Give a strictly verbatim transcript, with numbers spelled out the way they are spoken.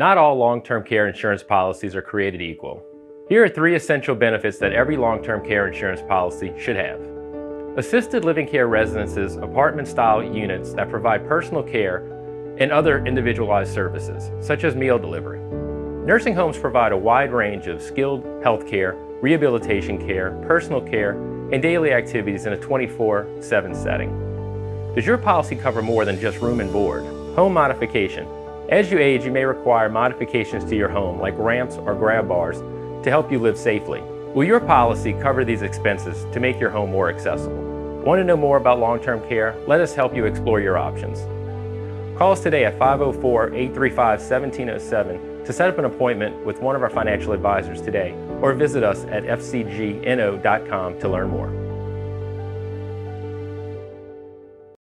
Not all long-term care insurance policies are created equal. Here are three essential benefits that every long-term care insurance policy should have. Assisted living care residences, apartment-style units that provide personal care and other individualized services, such as meal delivery. Nursing homes provide a wide range of skilled health care, rehabilitation care, personal care, and daily activities in a twenty-four seven setting. Does your policy cover more than just room and board? Home modification. As you age, you may require modifications to your home, like ramps or grab bars, to help you live safely. Will your policy cover these expenses to make your home more accessible? Want to know more about long-term care? Let us help you explore your options. Call us today at five oh four, eight three five, one seven oh seven to set up an appointment with one of our financial advisors today, or visit us at f c g n o dot com to learn more.